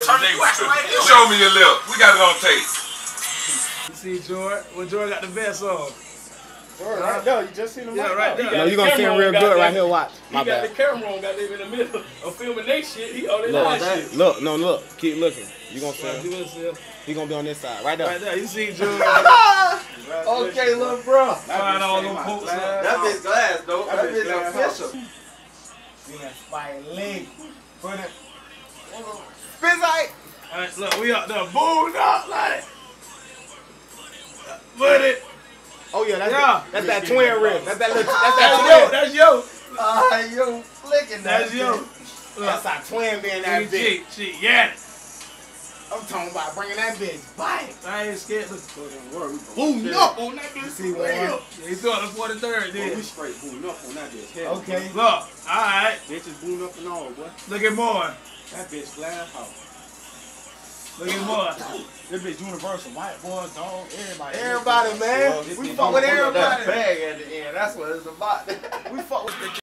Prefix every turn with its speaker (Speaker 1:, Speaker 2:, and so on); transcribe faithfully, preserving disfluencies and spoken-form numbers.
Speaker 1: Show me your lip. We got it on tape.
Speaker 2: You see Jordan? Well, Jordan got the best on.
Speaker 3: Jordan, right there. You just seen him
Speaker 2: yeah,
Speaker 3: right there.
Speaker 2: No,
Speaker 4: you gonna see him real good right here. Watch. My
Speaker 5: he got
Speaker 4: bad.
Speaker 5: the camera on, got them in the middle of filming that shit. He on
Speaker 4: Look,
Speaker 5: that shit.
Speaker 4: look, no, look. Keep looking. You gonna see
Speaker 2: Yeah, you
Speaker 4: him.
Speaker 2: gonna see him.
Speaker 4: He gonna be on this side, right there.
Speaker 2: Right there. You see Jordan?
Speaker 3: Okay, little bro.
Speaker 2: Find all them folks.
Speaker 3: That bitch glass, though. That, that bitch official.
Speaker 4: See that spike leg. Put it.
Speaker 3: Spizite.
Speaker 2: Alright, look, we out there booting up like. Put it.
Speaker 4: Oh yeah, that's
Speaker 2: Yeah.
Speaker 4: that, that's that twin rib. That's that little. That's
Speaker 2: That's
Speaker 4: that
Speaker 2: yo.
Speaker 4: twin.
Speaker 2: That's yo.
Speaker 3: Ah, yo, flicking that.
Speaker 2: That's yo.
Speaker 4: That's our twin being that bitch.
Speaker 2: Shit, shit, yeah.
Speaker 4: I'm talking about bringing that bitch back.
Speaker 2: I ain't scared. Look,
Speaker 4: Bootin' up on that bitch.
Speaker 2: see one. Yeah, he thought the forty-third
Speaker 3: Yeah, we
Speaker 2: did.
Speaker 3: straight booting up on that bitch. Hell,
Speaker 4: Okay.
Speaker 2: Look, alright.
Speaker 3: bitches booting up and all, boy.
Speaker 2: Look at more.
Speaker 3: That bitch glass house.
Speaker 2: Look at more.
Speaker 4: This bitch universal. White boys, dog, everybody.
Speaker 3: Everybody, man.
Speaker 4: Well,
Speaker 3: We fuck with everybody. Bag at the end. That's what it's about.
Speaker 4: We fuck with the